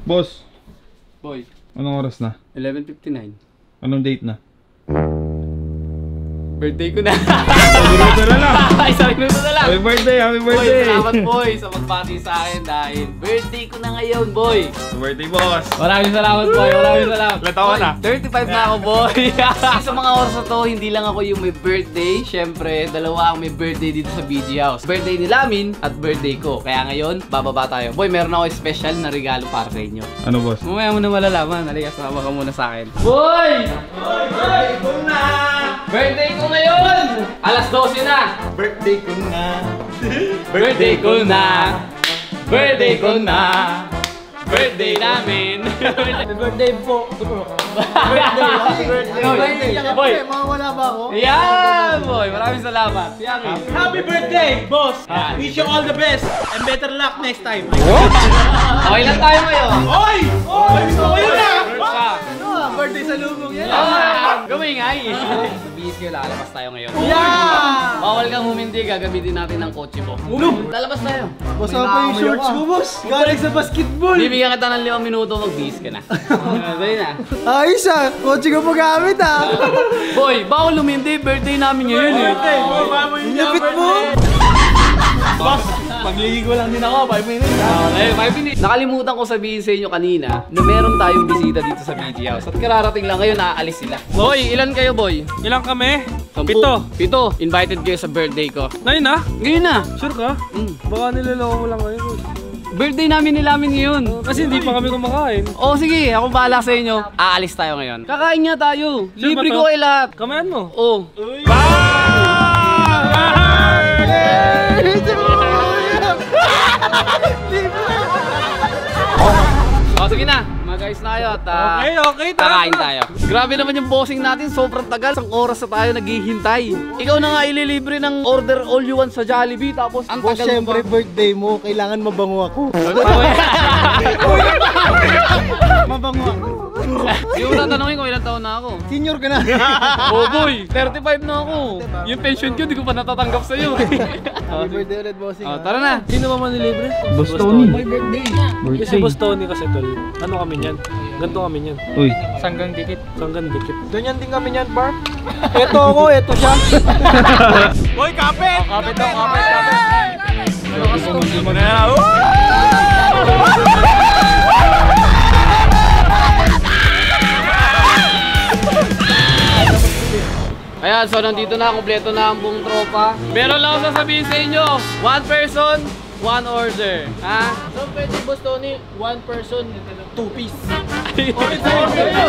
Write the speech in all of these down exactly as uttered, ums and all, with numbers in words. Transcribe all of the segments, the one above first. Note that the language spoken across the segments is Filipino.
Boss, Boy, anong oras na? eleven fifty-nine. Anong date na? Birthday ko na. Minuto na lang. Isang minuto na lang. Happy birthday, happy Boy, birthday. salamat boy sa magbati sa akin dahil birthday ko na ngayon, boy. Happy birthday, boss. Maraming salamat, boy. Maraming salamat. Ilan taon na? thirty-five na ako, boy. Sa mga oras na to, hindi lang ako yung may birthday. Siyempre, dalawa ang may birthday dito sa B G House. Birthday ni Lamin at birthday ko. Kaya ngayon, bababa tayo. Boy, meron ako special na regalo para sa inyo. Ano, boss? Mamaya mo na malalaman. Halika, sama ka muna sa akin. Boy! Boy, birthday ko na! Birthday ko ngayon! Alas dose na! Birthday ko na. Birthday ko na! Birthday ko na! Birthday namin! Happy birthday po. Happy birthday! Boy! Mawawala ba ako? Yan! Boy! Maraming salamat! Yaki! Happy birthday, boss. Yan. Wish you all the best and better luck next time. Okay lang tayo ngayon! Oy! Oy! Gusto ko yun ah! Sa! Ano ah? Birthday sa lubong yan. Ah! Gumingay! Sa B S K, lalabas tayo ngayon. Yeah! Bawal kang humindi, gagamitin natin ng kotse mo. Ulo! Lalabas tayo! Boss, ano pa yung shorts mo, boss? Galing sa basketball. Bibigyan kita ng limang minuto, mag-B S ka na. Dali na. Ayos ah! Kotse ko magamit ah! Boy, bawal humindi, birthday namin ngayon eh. Lapit mo! Boss, magliligo lang din ako, five minutes. Okay, five minutes. Nakalimutan ko sabihin sa inyo kanina na meron tayong bisita dito sa B G House. At kararating lang ngayon, naaalis sila. Boy, ilan kayo, boy? Ilang kami? Sampu. Pito. Pito. Invited kayo sa birthday ko. Ngayon na? Ngayon na. Sure ka? Mm. Baka niloloko mo lang ngayon. Birthday namin ni Lamin ngayon. Kasi hindi pa kami kumakain. Oh, sige, ako bahala sa inyo. Aalis tayo ngayon. Kakain nga tayo. Sure Libre ba to? ko kayo lahat. Kamayan mo. Oh. Oh, sige na. Mga guys na kayo at uh, Okay, okay, tara. kakain tayo. Grabe naman yung bossing natin. Sobrang tagal. Isang oras na tayo naghihintay. Ikaw na nga ililibre ng order all you want sa Jollibee. Tapos ang Boss, tagal mo syempre pa. birthday mo, kailangan mabango ako. Mabango ako. Hindi mo tatanungin kung ilang taon na ako. Senior ka na. Oh boy, thirty-five na ako. Yung pension ko, di ko pa natatanggap sa'yo. Happy birthday ulit, bossing. Oh, tara na. Sino ba manilibre? Boss Tony. Kasi Boss Tony kasi tol. Ano kami niyan? Ganto kami niyan. Uy. Sanggang dikit. Sanggang dikit. Ganyan din kami niyan, Barb. Eto ako, eto siya. Boy, kapit! Oh, kapit daw, kapit, kapit. Ayan, so nandito na, kompleto na ang buong tropa. Meron lang ako sasabihin sa inyo. One person, one order. Ha? So, pwede, Boss Tony, one person, two piece. Order yun!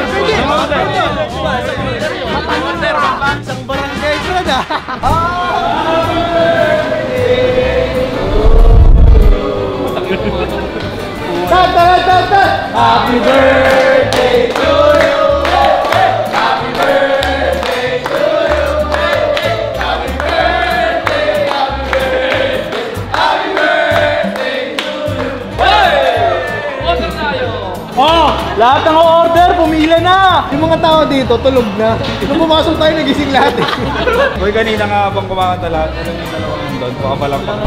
Isang barangay ko na. Happy birthday to you. Happy birthday to you. Happy birthday, happy birthday, happy birthday to you. Order tayo! Oh, lahat ng order, pumila na. Yung mga tao dito, tulog na. Nung pumasok tayo, nagising lahat eh. Boy, kanina nga habang kumakanta lahat. Ano yung dalawa ng doon? Baka palang pa.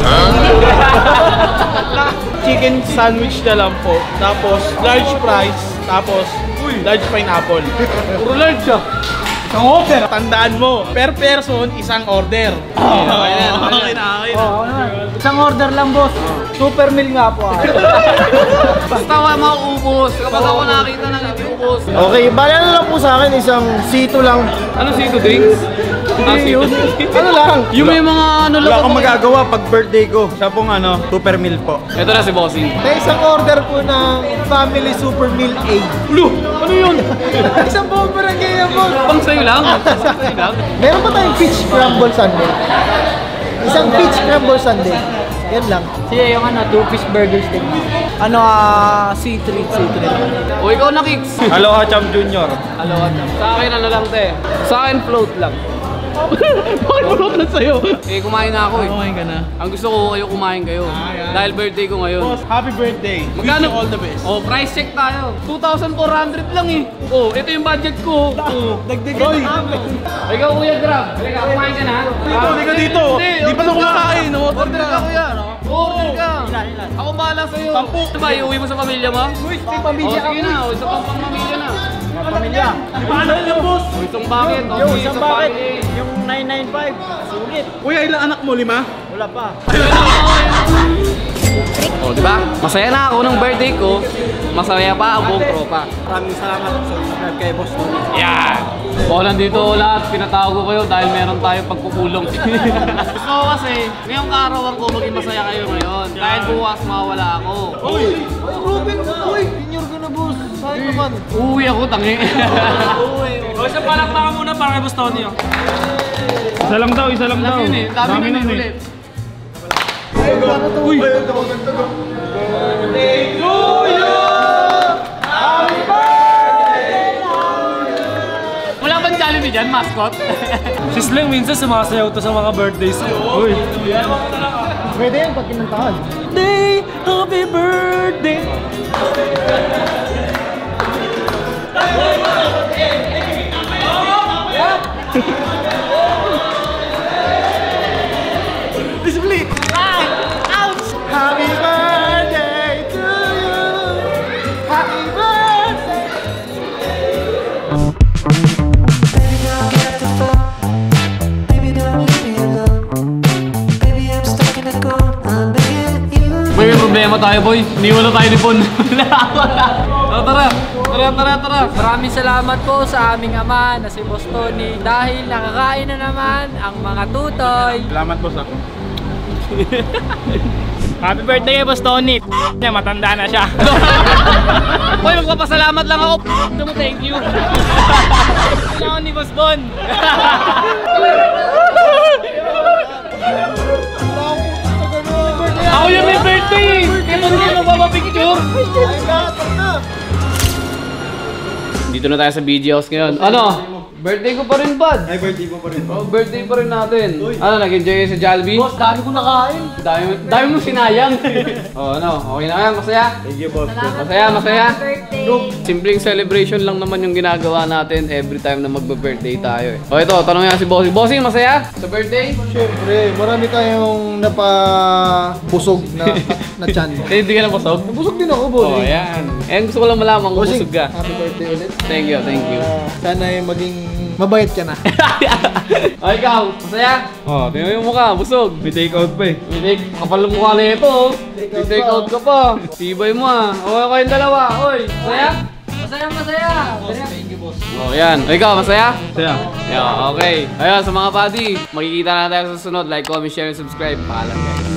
Chicken sandwich na lang po. Tapos, large fries. Tapos, large pineapple. Puro large ah! Isang order. Tandaan mo, per person, isang order. Okay na, okay na, okay na. Isang order lang, boss. Super meal nga po. Basta wala mauubos. Kapag ako nakakita ng hindi ubos. Okay, bala na lang po sa akin, isang sito lang. Ano sito drinks? Ah, sito. Ano lang? Yung may mga ano lang. Wala akong magagawa pag birthday ko. Siya pong ano, super meal po. Ito na si Bossing. May isang order po ng Family Super Meal A. Ulo! Ano yun? Isang buong barangay yan, boss. Pang sa'yo lang? Sa'yo lang? Meron pa tayong peach crumble sundae. Isang peach crumble sundae. Yan lang. Sige, yung ano, two piece burger steak. Ano, ah, C three, C three. O ikaw na, Kicks. Aloha Champ Junior. Sa akin ano lang te. Sa akin float lang. Bakit malapit sa'yo? Eh, kumain na ako eh. Kumain ka na. Ang gusto ko kayo kumain kayo. Dahil birthday ko ngayon. Boss, happy birthday. Magkano? Wish you all the best. Oh, price check tayo. two thousand four hundred lang eh. Oh, ito yung budget ko. Oh. Roy, Ikaw, Kuya Grab. Halika, kumain ka na. dito, halika dito. Di pa na kumakain. Order ka, Kuya. Order ka. Ako bahala sa'yo. Sampu. Ano ba, iuwi mo sa pamilya mo? Uy, may Oh, pamilya sige na. Oh, isa pang pamilya na. Pamilya. Di ba ano yan, boss? Oh, isang bakit. Yo, Okay, isang isa bakit? bakit. Yung nine nine five. Sulit. Kuya, ilang anak mo? Lima? Wala pa. Oh, di ba? Masaya na ako ng birthday ko. Masaya pa ang buong tropa. Maraming salamat sa subscribe kay Boss Tony. Yan! O, nandito lahat, pinatawag ko kayo dahil meron tayong pagkukulong. Gusto ko kasi, ngayong kaarawan ko, maging masaya kayo ngayon. Kahit bukas mawala ako. Uy! Uy, Ruben! Uy! Senior ka na, boss. Saan naman? Uuwi ako, tangi. Uy! O, isang palakpakan muna para kay Boss Tony. oh. Isa lang daw, isa lang daw. Dami yun eh, dami Dami nun eh nun ulit. Uy! Wala bang Jollibee dyan, mascot? Si Sling minsan sumasayaw to sa mga birthdays. Uy. Pwede yan pag kinantahan. Day, happy birthday. Happy birthday to you! Happy birthday! Baby, don't get the phone. Baby, don't leave me alone. Baby, I'm stuck in a cold. I'm begging you. Boy, may problema tayo, boy. Iniwan na tayo ni Pon. Wala, wala. Oh, tara, tara, tara, tara. Maraming salamat po sa aming ama na si Boss Tony dahil nakakain na naman ang mga tutoy. Salamat, boss ako. Happy birthday, Boss Tony. Niya, matanda na siya. Boy, magpapasalamat lang ako. Thank you. Kailangan ni Boss Bon. Ako yung may birthday! Kaya ba hindi mo papapicture? Dito na tayo sa B G House ngayon. Ano? Birthday ko pa rin, bud. Ay, birthday mo pa rin. Oh, birthday pa rin natin. Ano, nag-enjoy kayo sa Jollibee? Boss, dami ko nakain. Dami, dami mo sinayang. Oh, ano? Okay na yan? Masaya? Thank you, boss. Masaya, masaya. Simpleng celebration lang naman yung ginagawa natin every time na magbe-birthday tayo eh. O ito, tanong yan si Bossing. Bossing, masaya? Sa birthday? Siyempre, marami tayong napabusog na, na chan. Eh, hindi ka na busog? Busog din ako, Oh, boss. yan. Eh, gusto ko lang malaman kung Bossing, busog ka. happy birthday ulit. Thank you, thank you. Ah, sana ay maging mabait ka na. O ikaw, masaya? Oh, Tingnan mo yung mukha, busog. may take out pa eh. May take, kapal ng mukha na ito. oh. May take out ka pa. Tibay mo ah. Okay kayong dalawa. Oy, masaya? Masaya, masaya! Oh, yan. O ikaw, masaya? Saya. Yeah, okay. Ayun, sa mga buddy, makikita na tayo sa susunod. Like, comment, share, and subscribe. Paalam guys.